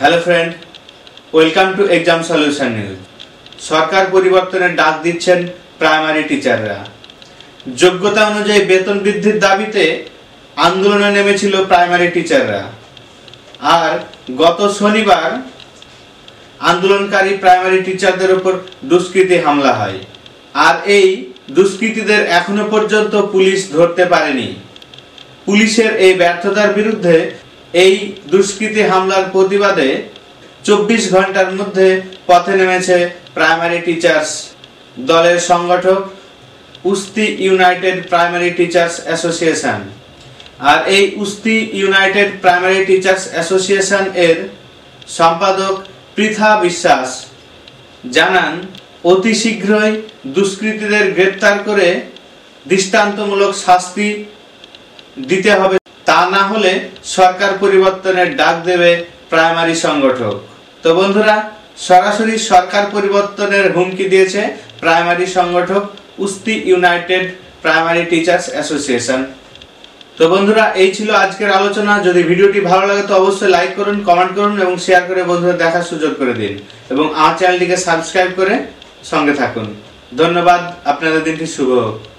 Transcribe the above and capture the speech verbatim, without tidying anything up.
Hello friend, welcome to exam solution news. সরকার পরিবর্তনের ডাক দিচ্ছেন প্রাইমারি টিচাররা। যোগ্যতা অনুযায়ী বেতন বৃদ্ধির দাবিতে আন্দোলনে নেমেছিল প্রাইমারি টিচাররা। আর গত শনিবার আন্দোলনকারী প্রাইমারি টিচারদের উপর দুষ্কৃতী হামলা হয়। আর এই দুষ্কৃতীদের এখনো পর্যন্ত পুলিশ ধরতে পারেনি। পুলিশের এই ব্যর্থতার বিরুদ্ধে এই দুষ্কৃতী হামলার প্রতিবাদে চব্বিশ ঘন্টার মধ্যে পথে নেমেছে প্রাইমারি টিচার্স দলের সংগঠক উস্তি ইউনাইটেড প্রাইমারি টিচার্স অ্যাসোসিয়েশন। আর এই উস্তি ইউনাইটেড প্রাইমারি টিচার্স অ্যাসোসিয়েশন এর সম্পাদক পৃথা বিশ্বাস জানান, অতি শীঘ্রই দুষ্কৃতীদের গ্রেপ্তার করে দৃষ্টান্তমূলক শাস্তি দিতে হবে, তা না হলে সরকার পরিবর্তনের ডাক দেবে প্রাইমারি সংগঠক। তো বন্ধুরা, সরাসরি সরকার পরিবর্তনের হুমকি দিয়েছে প্রাইমারি সংগঠক উস্তি ইউনাইটেড প্রাইমারি টিচার্স অ্যাসোসিয়েশন। তো বন্ধুরা, এই ছিল আজকের আলোচনা। যদি ভিডিওটি ভালো লাগে তো অবশ্যই লাইক করুন, কমেন্ট করুন এবং শেয়ার করে বন্ধুদের দেখার সুযোগ করে দিন এবং আমার চ্যানেলটিকে সাবস্ক্রাইব করে সঙ্গে থাকুন। ধন্যবাদ, আপনাদের দিনটি শুভ হোক।